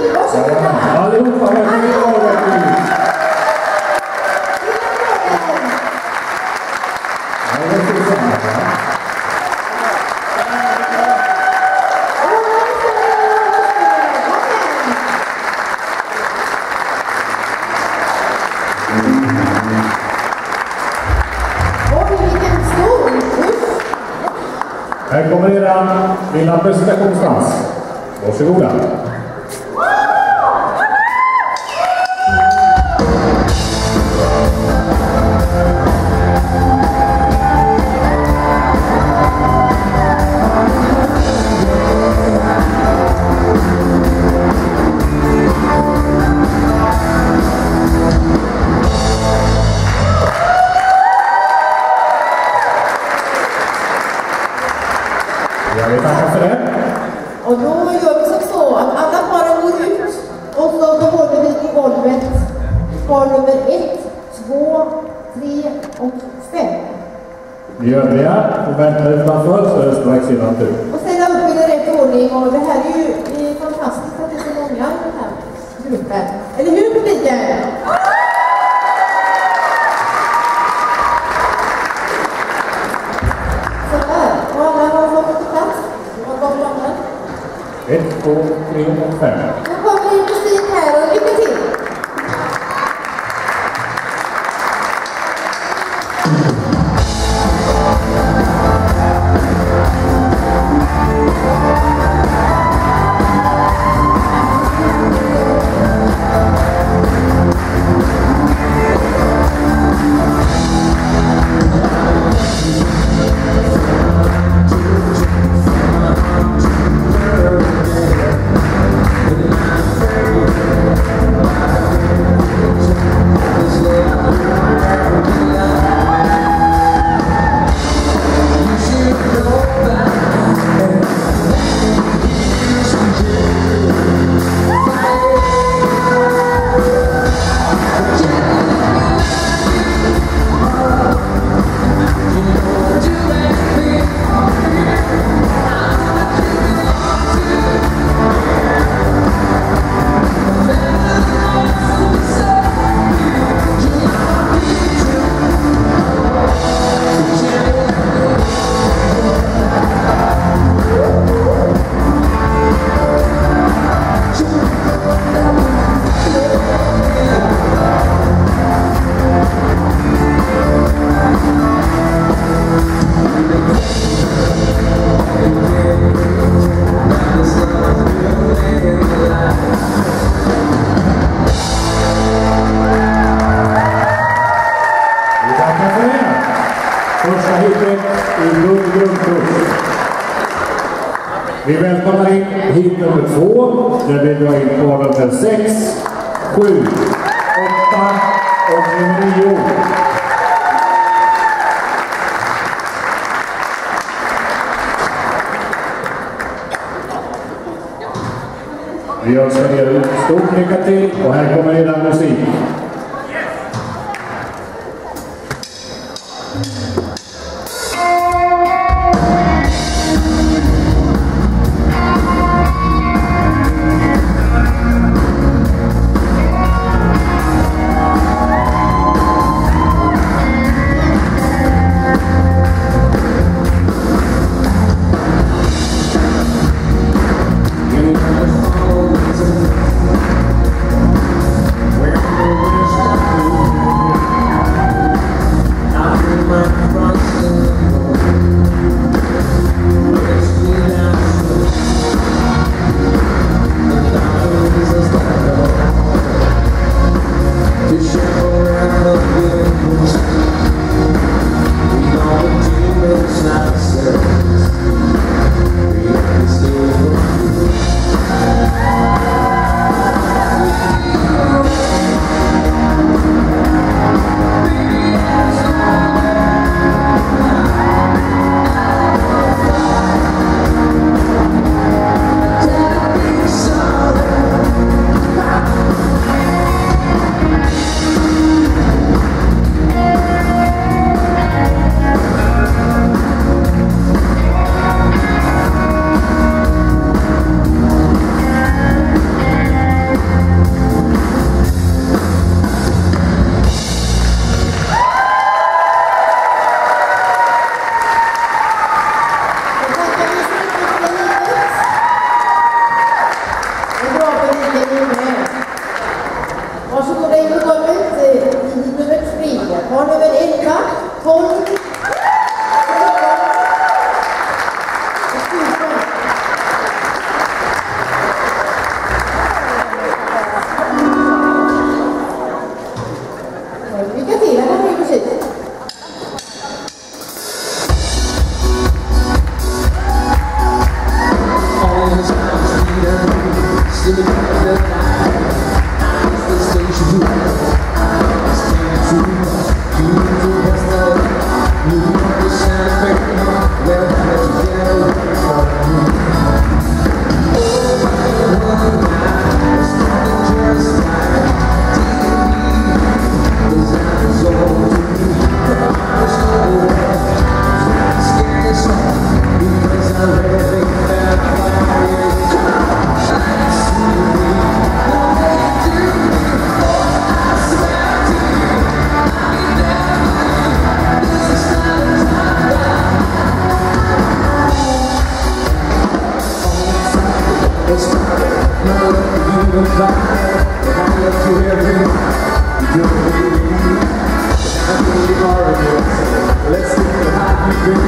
Allihopa, här kommer era lilla presentationsdans. Varsågoda. Jag vill tacka för det. Och då gör vi som så att alla paren går ut och så håller vi i golvet par nummer 1, 2, 3 och 5. Vi övriga får vänta utanför så det strax innan tur. Och ställa upp i rätt ordning och det här är ju fantastiskt att det är så många i den här gruppen. Eller hur publiken? Så där. Och alla har fått på plats. Och vad planen? 1, 2, 3 och 5. Nu kommer det musik här och lycka till! Första hitet i grundkurs. Vi välkomnar in hit nummer 2, där vi drar in på nummer 6, 7, 8 och nummer 9. Vi önskar er stort lycka till och här kommer era musik. We're in på golvet i nummer 3. Par nummer 11, 12. Lycka till, här kommer musik. Let's see how you bring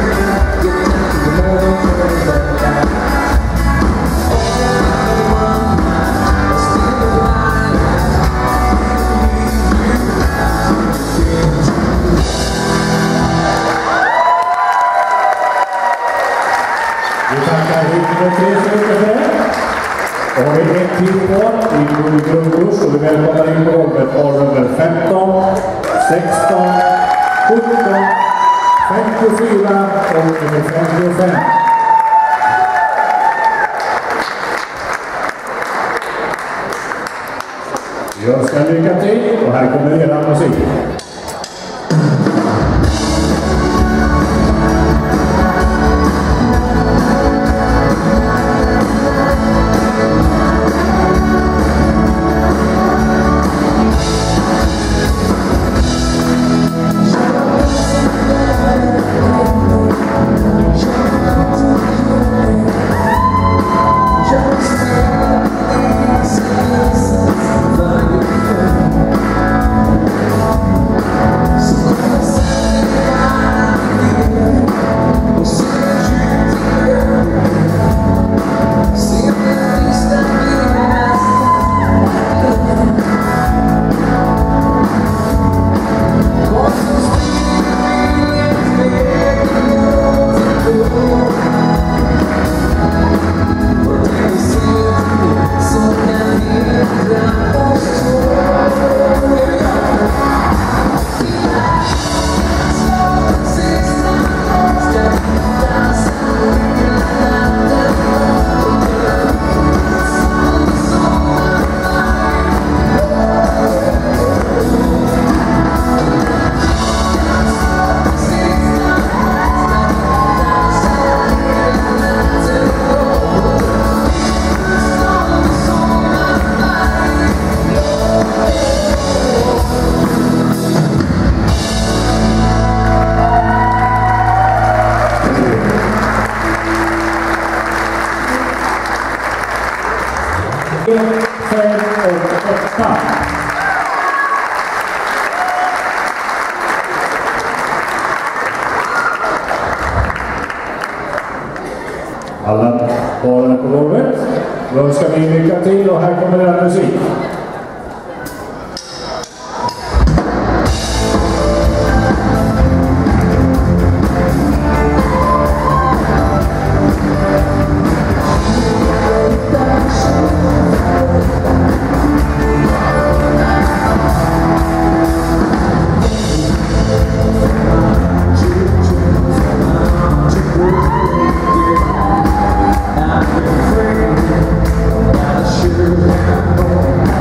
Vi tackar hit 3 stycken för det. Och har vi ett tid kvar i grundkurs och vi välkomnar in på golvet par nummer 15, 16, 17, 54 och nummer 55. Vi önskar lycka till och här kommer era musik. Alla paren på golvet. Då ska vi lycka till och här kommer deras musik. I'm afraid that I should have known.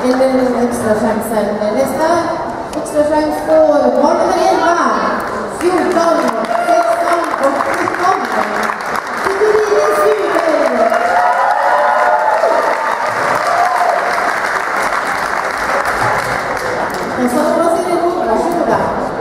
eller extra chansen. Nästa extra chans får barn nummer 11, 14, 16 och 17. Katarina Syver. Och så har man sin emot. Varsågoda.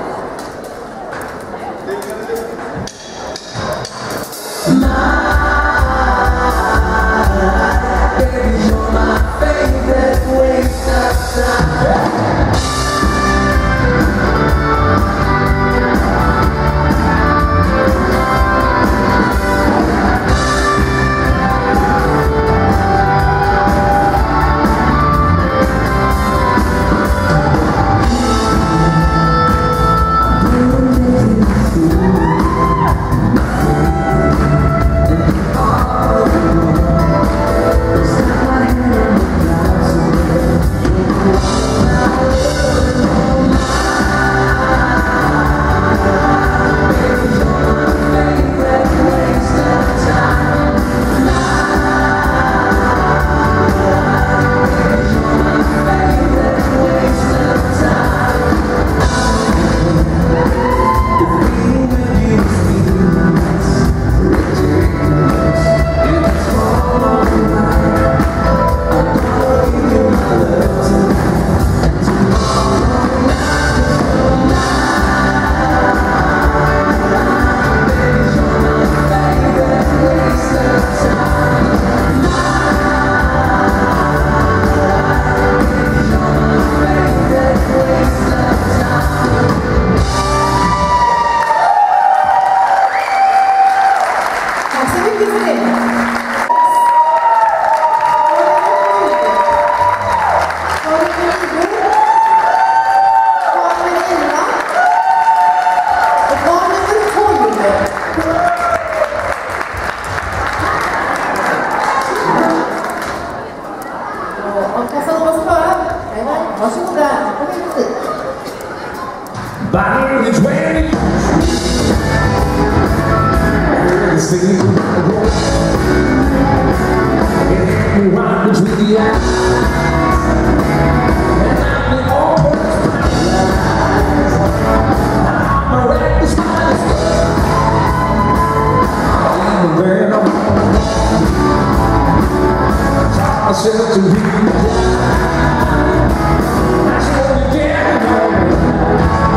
By the 20 singing the road, and right between the eyes, and I'm the almost paralyzed. I'm a reckless smile, even when I'm wrong. Taught myself to read the I should only get it all.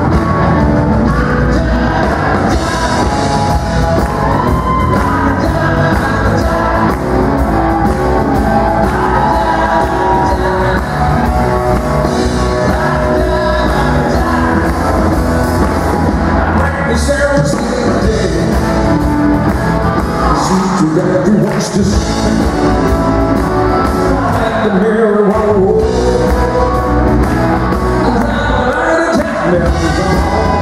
Everyone's just at the mirror on the wall. Around the time never gone.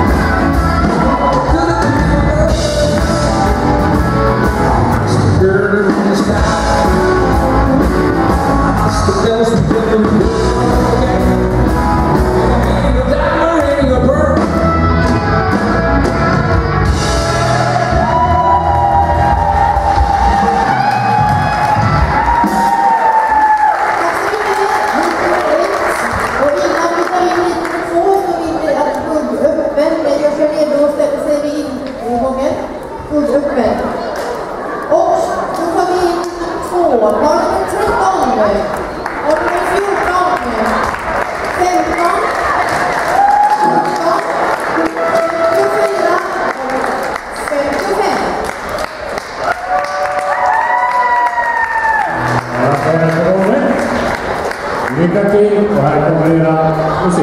It's the girl in the sky. It's the bells we put in the world. Ain't a diamond, ain't a pearl. Lycka till och här kommer era musik.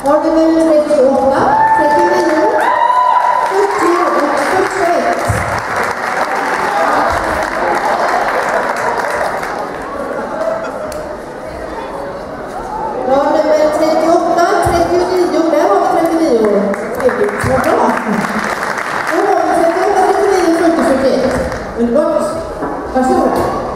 Par nummer 38, 39, 40 och 41. Par nummer 38, 39, där har vi 39. Trevligt, vad bra. Då har vi 38, 39, 40, 41. Underbart. Varsågod.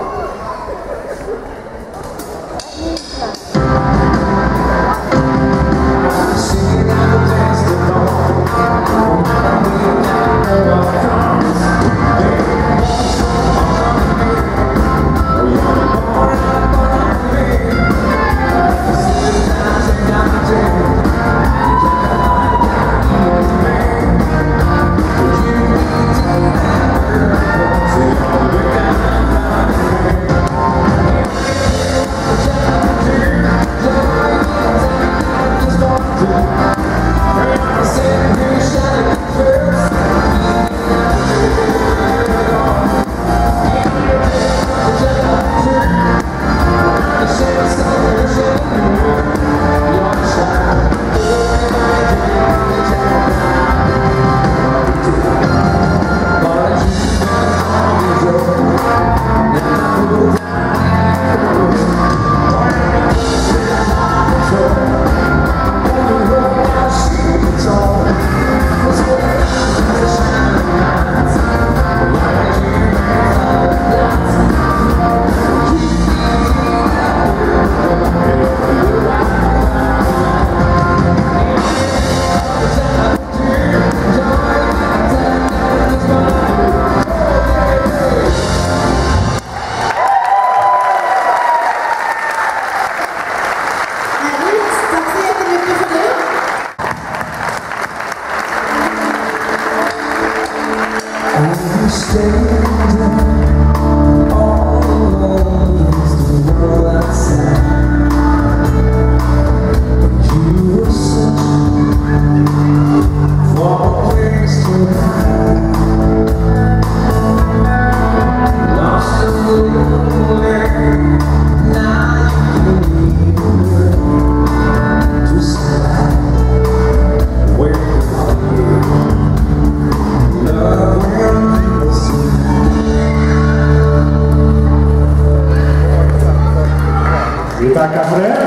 Vi tackar för det.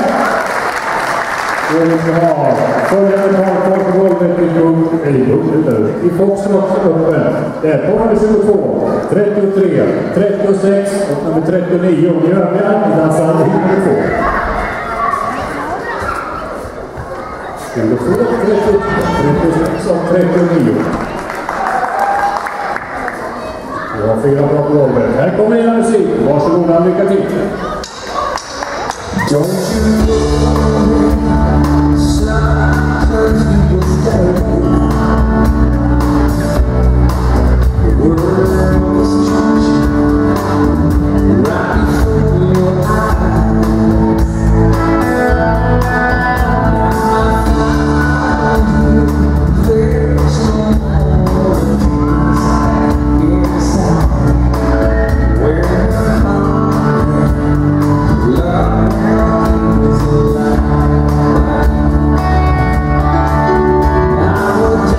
Då vill vi ha följande par på golvet i Foxtrot-öppen. Det är på nummer 22, 33, 36 och nummer 39. Och övriga i dansar nummer 2. 22, 30, 36 och 39. Vi har 4 par på golvet. Här kommer era musik. Varsågoda, lycka till. Don't you know sometimes people stay? The world is changing right before your eyes. There's no more peace inside where love is alive. I will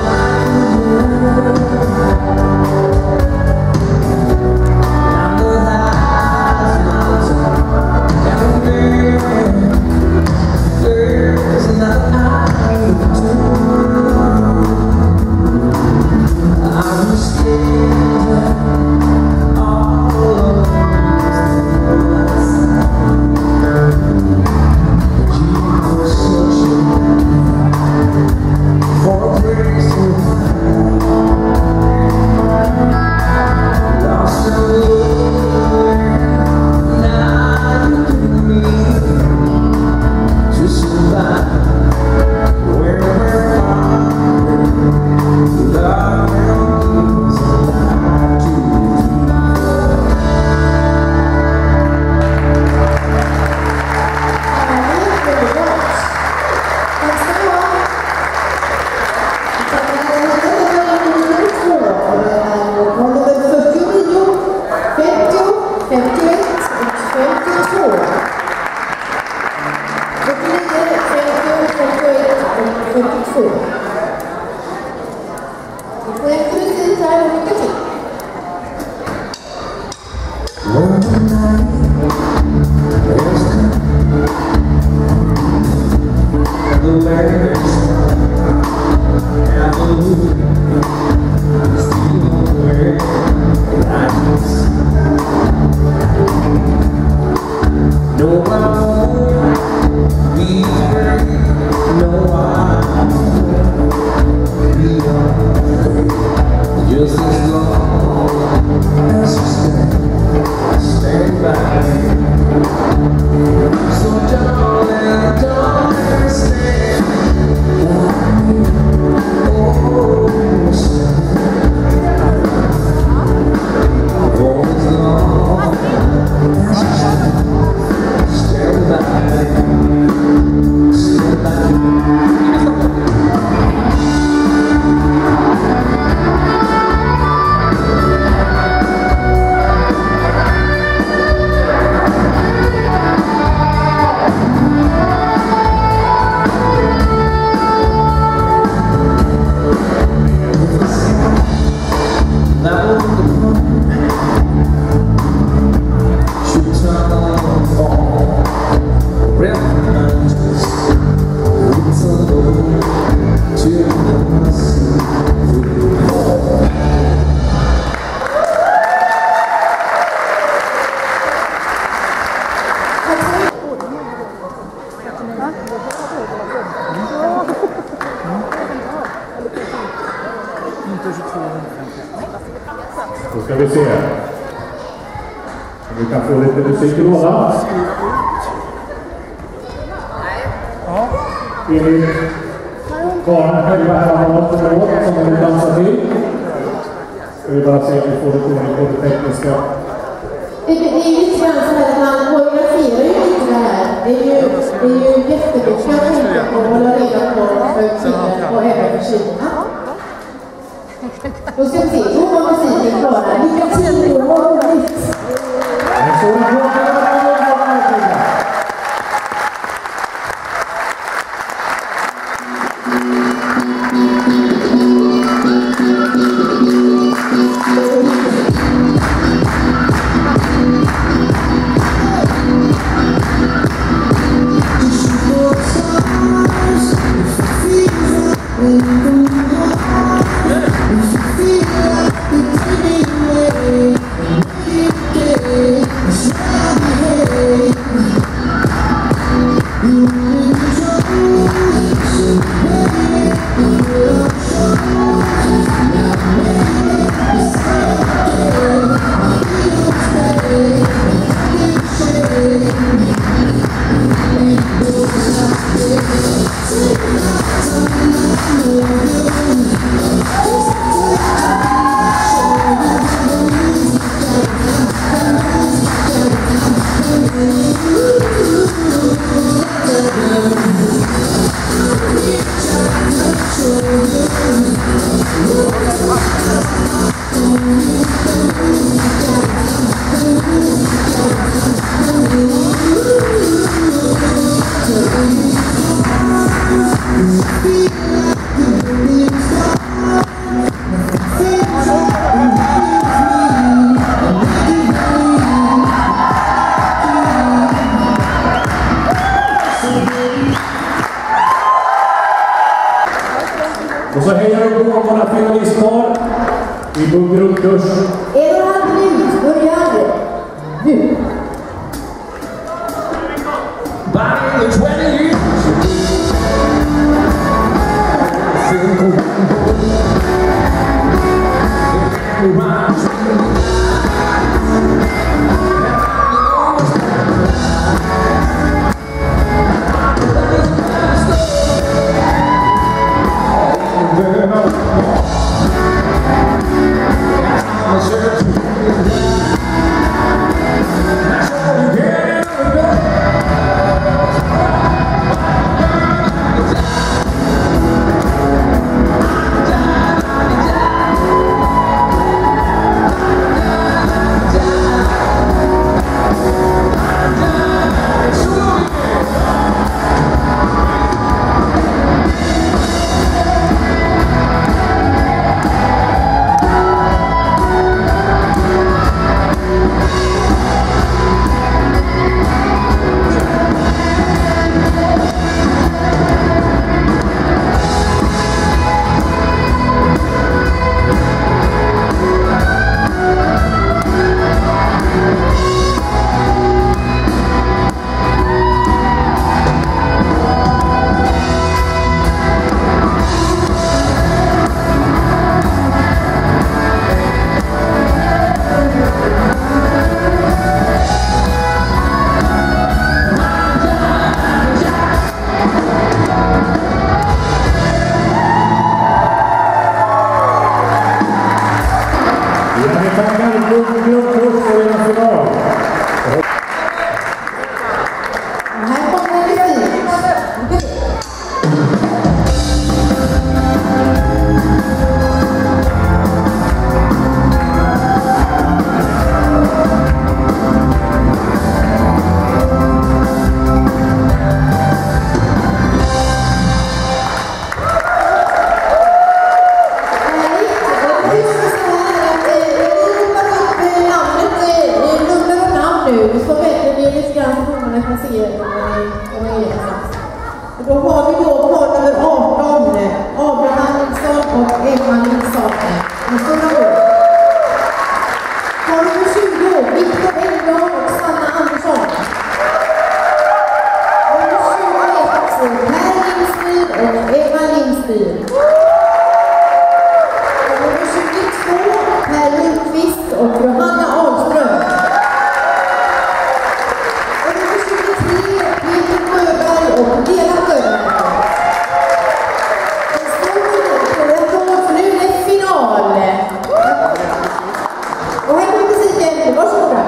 2. Vi får efter musik här och lycka till. Just as long as you stay by me. So darling, darling, stay by me. Oh, stay for as long as you stay by me. Stay by me. Då ska vi se. Vi kan få lite musik i lådan. Enligt barnen själva här har något för låt som de vill dansa till. Ska vi bara se om vi får lite ordning på det tekniska. Det är ju lite grann så här att man koreograferar ju inte det här. Det är ju jättemycket jag tänker på att hålla reda på för tiden och även för Kina. Då ska vi se, då var musiken klara. Lycka till och ha roligt! Och så hejar vi på våra finalistpar i bunkrunkurs. 1,5 minut börjar nu. By the 20 years I'm Då har vi då på nummer 18, Abraham Nilsson och Emma Nilsson. En stor ord. På nummer 20, Victor Engdahl och Sanna Andersson. Nummer 21, Per Lindstyr och Emma Lindstyr. Nummer 22, Per Lindqvist och Johanna Ahlström. Och nummer 23, Peter Sjöberg och Lena Sjöberg. En stor minut, för nu är det final. Och här kommer musiken, varsågoda.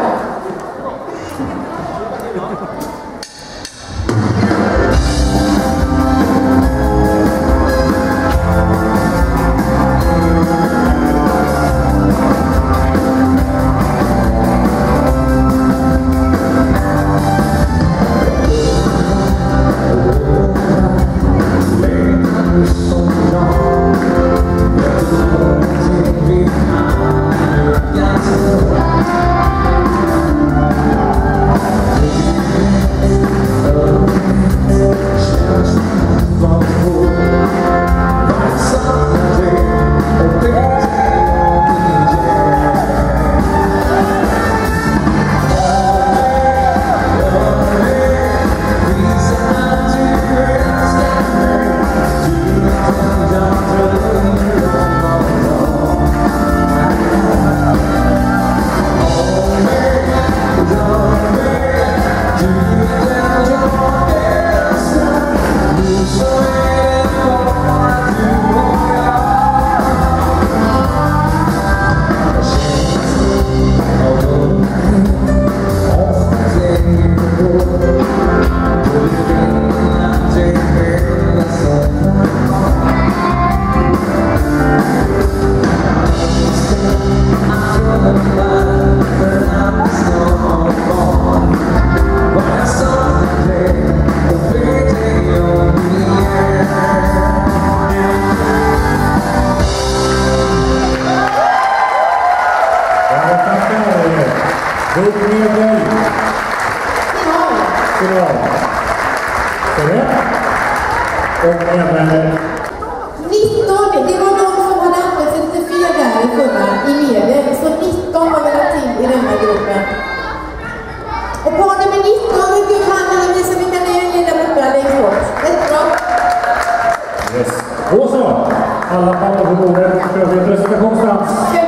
Alla papper på bordet, kör vi en presentationsdans.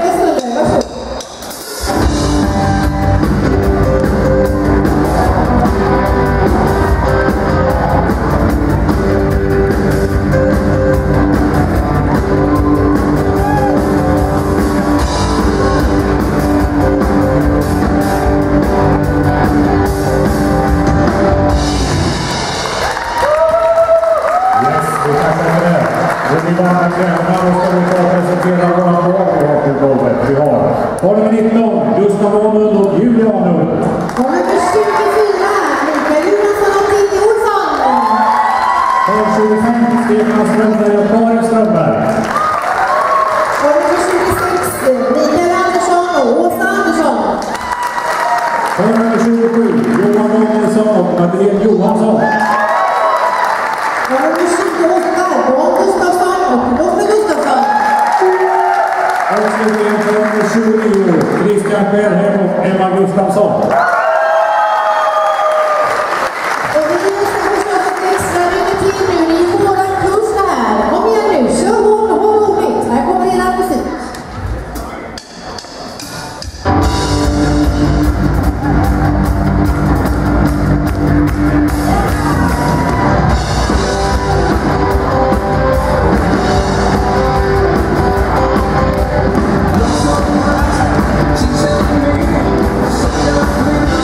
Har nummer 19, Gustav Åhlund och Julia Arnund. Och nummer 24, Mikael Johansson och Titti Olsson. Har 25, Stefan Strömberg och Karin Strömberg. Och nummer 26, Mikael Andersson och Åsa Andersson. Har nummer 27, Johan Danielsson och Madeleine Johansson. Och nummer 28, Dan Gustafsson och Lotte Gustafsson. Och slutligen för nummer 29, Christian Skärhem och Emma Gustafsson. Och vi ska förstås ett extra lycka till nu. Ni får våra kurs här. Kom igen nu, kör hårt och håll roligt. Här kommer era musik. She's telling me, so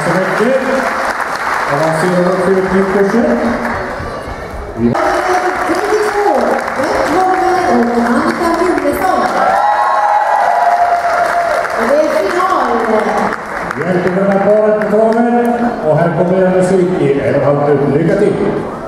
så mycket. Avancerar upp till kursen. Välkommen och Annika Juresson. Och det är final. Hjälper den här paret på traven. Och här kommer en musik i 1,5 minuter. Lycka till!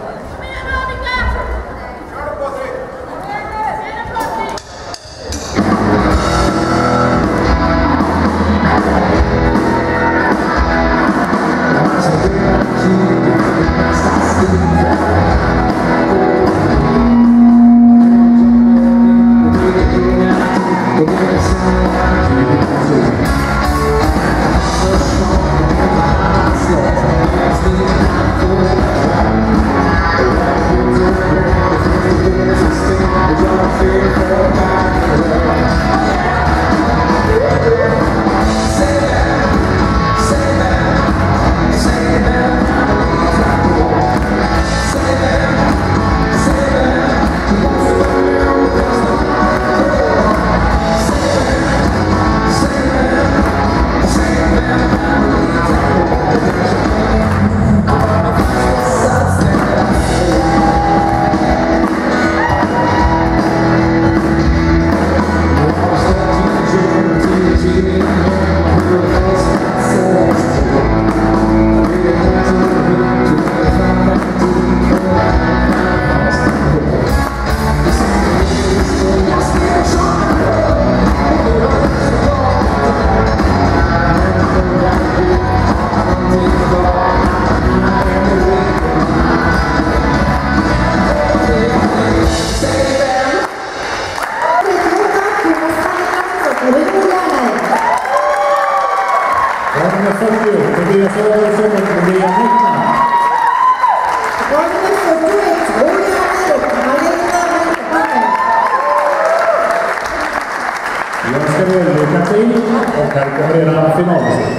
Jag ska väl lycka till och här kommer redan finalmusik.